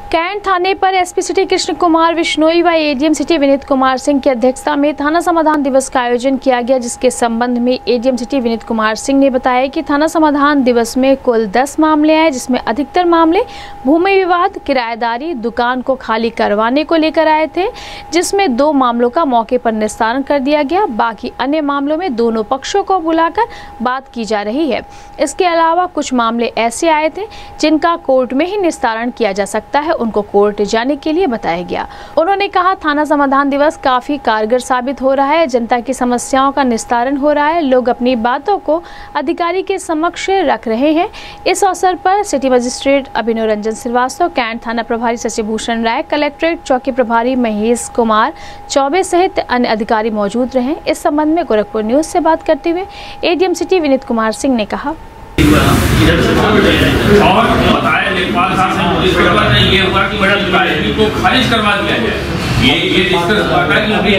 Cantt थाने पर SP city Krishna Kumar Bishnoi व एडीएम सिटी विनीत कुमार सिंह की अध्यक्षता में थाना समाधान दिवस का आयोजन किया गया, जिसके संबंध में एडीएम सिटी विनीत कुमार सिंह ने बताया कि थाना समाधान दिवस में कुल 10 मामले आए, जिसमें अधिकतर मामले भूमि विवाद, किराएदारी, दुकान को खाली करवाने को लेकर आए थे, जिसमें 2 मामलों का मौके पर निस्तारण कर दिया गया। बाकी अन्य मामलों में दोनों पक्षों को बुलाकर बात की जा रही है। इसके अलावा कुछ मामले ऐसे आए थे जिनका कोर्ट में ही निस्तारण किया जा सकता है, उनको कोर्ट जाने के लिए बताया गया। उन्होंने कहा, थाना समाधान दिवस काफी कारगर साबित हो रहा है, जनता की समस्याओं का निस्तारण हो रहा है, लोग अपनी बातों को अधिकारी के समक्ष रख रहे हैं। इस अवसर पर city magistrate Abhinav Ranjan Srivastava, cantt थाना प्रभारी शशिभूषण राय, कलेक्ट्रेट चौकी प्रभारी महेश कुमार चौबे सहित अन्य अधिकारी मौजूद रहे। इस संबंध में गोरखपुर न्यूज से बात करते हुए एडीएम सिटी विनीत कुमार सिंह ने कहा, और बताया लेखपाल साहब ने पुलिस पेपर में ये हुआ कि बड़ा अधिकारी को खारिज करवा दिया जाए। ये डिस्कस हुआ था कि अभी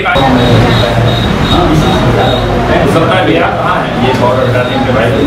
सबका मेरा कहाँ है ये बॉर्डर डालने के बाद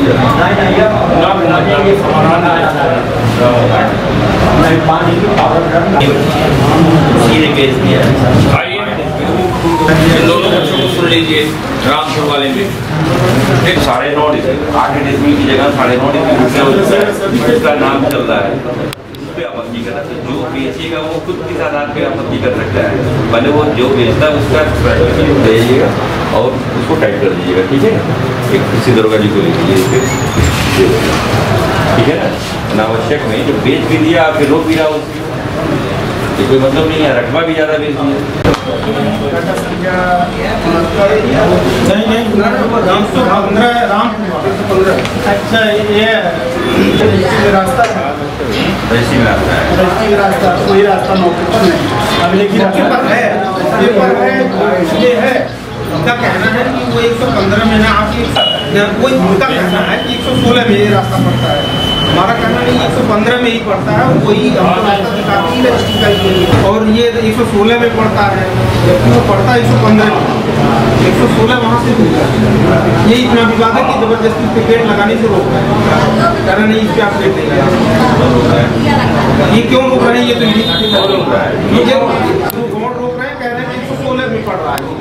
दोनों बच्चों को सुन लीजिए। रामपुर वाले में 9.5 डिसमिल 8 डिसमिल की जगह 9.5 उसका नाम चल रहा है, उस पर आपत्ति कर सकते। जो बेचेगा वो खुद के आधार पे आपत्ति कर सकता है। पहले वो जो बेचता है उसका भेजिएगा और उसको टाइप कर दीजिएगा, ठीक है। एक किसी दरोगा जी को लिख लीजिए, ठीक है ना। अनावश्यक नहीं, जो बेच भी दिया आपके रोक भी रहा उसकी कोई मतलब नहीं है, रकबा भी ज़्यादा बेच दिया। अच्छा, ये रास्ता कोई रास्ता मौके पर नहीं, अब लेकिन ये है उनका कहना है कि वो 115 में ना आपकी कोई उनका कहना है कि 116 में ये रास्ता पड़ता है। हमारा कहना नहीं, 115 में ही पड़ता है, वही हमको रास्ता दिखाती है रजिस्ट्री, और ये 116 में पड़ता है, जबकि वो पड़ता है 115 में। 116 वहाँ से दूर है। ये इतना विवाद है कि जबरदस्ती पे गेट लगाने से रोक रहे हैं, कहना नहीं इस पर आप गेट नहीं लगाए। ये क्यों रोक रहे हैं? ये तो रोक रहा है, ये रोक रहे हैं, कह रहे हैं 116 में पड़ रहा है।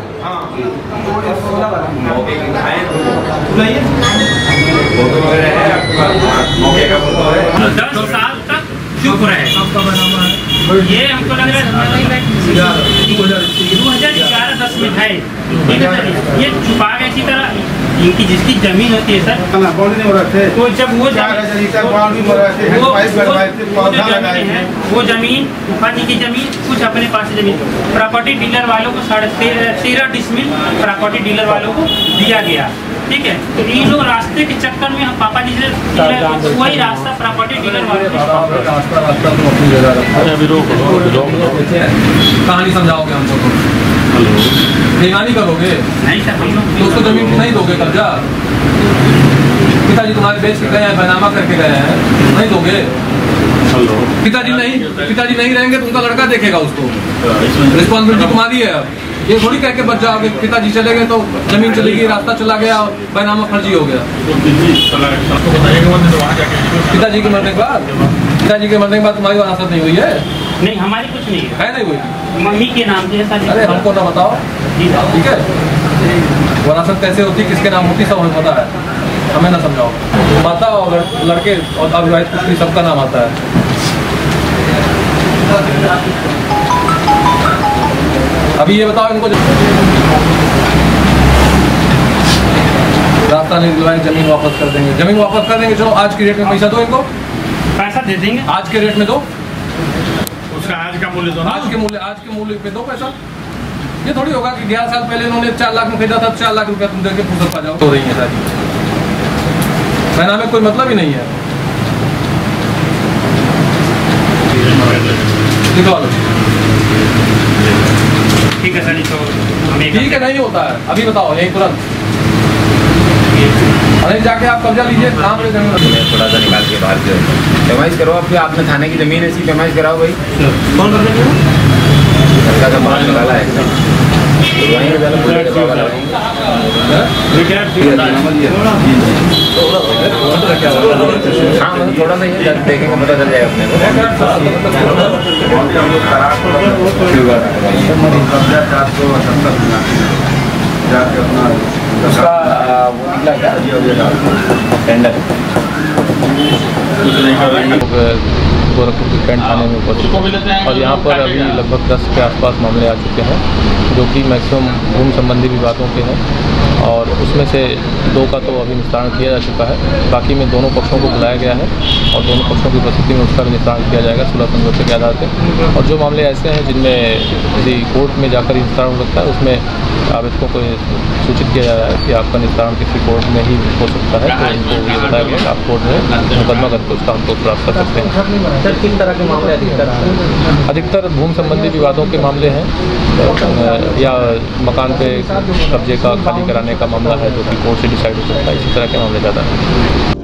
फोटो वगैरह है आपके पास? मौके का फोटो है। 10 साल तक चुप रहे। ये हमको लग रहा है 2011-10 में है, ये छुपा गए। इसी तरह इनकी जिसकी जमीन होती है सर, तो जब वो जमीन उफा जी की जमीन, कुछ अपने पास जमीन प्रॉपर्टी डीलर वालों को 13.5 डिसमिल प्रॉपर्टी डीलर वालों को दिया गया, ठीक है। तो इन लोग रास्ते के चक्कर में हम पापा जी से वही रास्ता प्रॉपर्टी डीलर वालों कहानी समझाओगे हमको? तो बेईमानी करोगे? नहीं सर, तो उसको जमीन नहीं दोगे कब्जा? पिताजी तुम्हारे बेच के गए हैं, बैनामा करके गए हैं, नहीं दोगे? पिताजी नहीं रहेंगे तो उनका लड़का देखेगा उसको। रिस्पॉन्सिबिलिटी तुम्हारी है। अब ये थोड़ी कह के बच जाओगे, पिताजी चले गए तो जमीन चलेगी, रास्ता चला गया, बैनामा फर्जी हो गया। पिताजी के मरने के बाद तुम्हारी वरासत नहीं हुई है? नहीं, हमारी कुछ नहीं है, नहीं हुई। मम्मी के नाम से है। अरे हमको ना बताओ, ठीक है। वरासत कैसे होती, किसके नाम होती, सब हमें पता है, हमें ना समझाओ। माता और लड़के और अविवाहित पुत्री सबका नाम आता है। अभी ये बताओ इनको, रास्ता नहीं दिलवाएंगे, जमीन वापस कर देंगे। चलो आज के रेट में पैसा दो इनको, पैसा दे देंगे, आज के रेट में दो, उसका आज का मूल्य दो, आज के मूल्य पे दो पैसा। ये थोड़ी होगा कि 11 साल पहले इन्होंने 4 लाख में खरीदा था, 4 लाख रुपया तुम देके फुर्सत पा जाओ। हो रही है सारी, में कोई मतलब ही नहीं है। ठीक है सर, तो ठीक है, नहीं होता है। अभी बताओ यही तुरंत, अरे जाके आप कब्जा लीजिए, नाम ले जमीन थोड़ा सा निकाल के बाहर पेमाइश करो। अब आपने थाने की जमीन ऐसी पेमाइश कराओ भाई। कौन कर देंगे? निकाला है हाँ मतलब थोड़ा सा ये देखेंगे पता चल जाएगा अपने को। उसका वो निकला क्या टेंडर? गोरखपुर के कैंट थाने में उपस्थित है और यहाँ पर अभी लगभग 10 के आसपास मामले आ चुके हैं जो कि मैक्सिमम भूमि संबंधी विवादों के हैं और उसमें से 2 का तो अभी निस्तारण किया जा चुका है। बाकी में दोनों पक्षों को बुलाया गया है और दोनों पक्षों की उपस्थिति में उसका भी निस्तारण किया जाएगा सुलह समझौते के आधार पर। और जो मामले ऐसे हैं जिनमें यदि कोर्ट में जाकर निस्तारण हो सकता है उसमें आवेदकों को सूचित किया जा रहा है कि आपका निस्तारण किसी कोर्ट में ही हो सकता है, तो उनको ये बताया गया कि आप कोर्ट में मुकदमा करके उसका हमको प्राप्त कर सकते हैं। सर किस तरह के मामले अधिकतर भूमि संबंधी विवादों के मामले हैं या मकान पे कब्जे का खाली कराने का मामला है जो कि कोर्ट से डिसाइड हो सकता है, इसी तरह के मामले ज़्यादा हैं।